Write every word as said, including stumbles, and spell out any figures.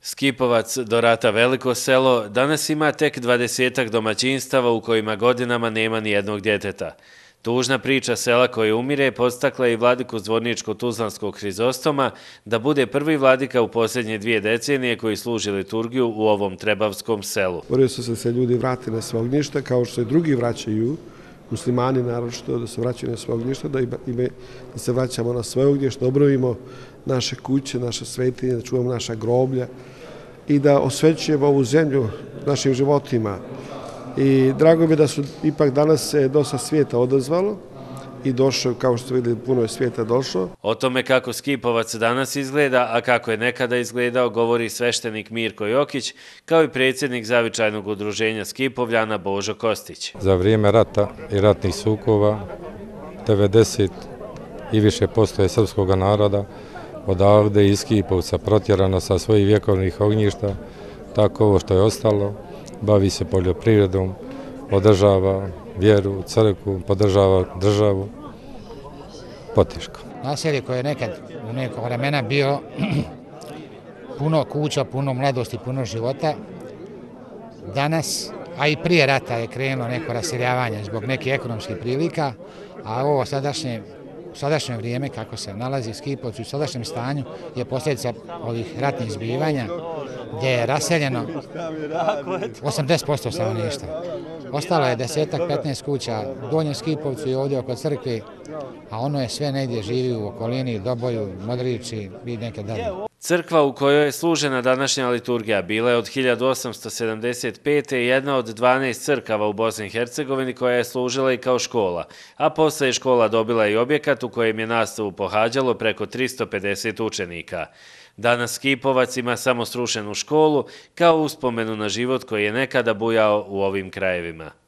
Skipovac do rata Veliko selo danas ima tek dvadesetak domaćinstava u kojima godinama nema ni jednog djeteta. Tužna priča sela koje umire podstakla i vladiku Zvorničko-Tuzlanskog Hrizostoma da bude prvi vladika u posljednje dvije decenije koji služi liturgiju u ovom trebavskom selu. Borio su se se ljudi vrati na svoje ognjišta, kao što i drugi vraćaju, muslimani naročito, da se vraćaju na svoje ognjišta, da, da se vraćamo na svoje ognjišta, da obnovimo naše kuće, naše svetinje, da čuvamo naša groblja i da osvećujemo ovu zemlju našim životima. I drago mi je da su ipak danas se dosta svijeta odazvalo i došlo, kao što vidjeli, puno je svijeta došlo. O tome kako Skipovac danas izgleda, a kako je nekada izgledao, govori sveštenik Mirko Jokić, kao i predsjednik Zavičajnog udruženja Skipovljana Božo Kostić. Za vrijeme rata i ratnih sukoba, devedeset i više posto je srpskog naroda odavde iz Skipovca protjerano sa svojih vjekovnih ognjišta, tako ovo što je ostalo, bavi se poljoprivredom, podržava vjeru, crkvu, podržava državu, poteško. Naselje koje je nekad u nekog vremena bio puno kuća, puno mladosti, puno života, danas, a i prije rata je krenulo neko raseljavanje zbog nekih ekonomskih prilika, a ovo sadašnje U sadašnje vrijeme, kako se nalazi Skipovac u sadašnjem stanju, je posljedica ovih ratnih zbivanja, gdje je raseljeno osamdeset posto stanovništva. Ostalo je desetak, petnaest kuća u Donjem Skipovcu i ovdje oko crkve, a ono je sve negdje živi u okolini, Doboju, Modriči i neke dalje. Crkva u kojoj je služena današnja liturgija bila je od hiljadu osamsto sedamdeset pete. jedna od dvanaest crkava u Bosni i Hercegovini koja je služila i kao škola, a posle je škola dobila i objekat u kojem je nastavu pohađalo preko tristo pedeset učenika. Danas Skipovac ima samo srušenu školu kao uspomenu na život koji je nekada bujao u ovim krajevima.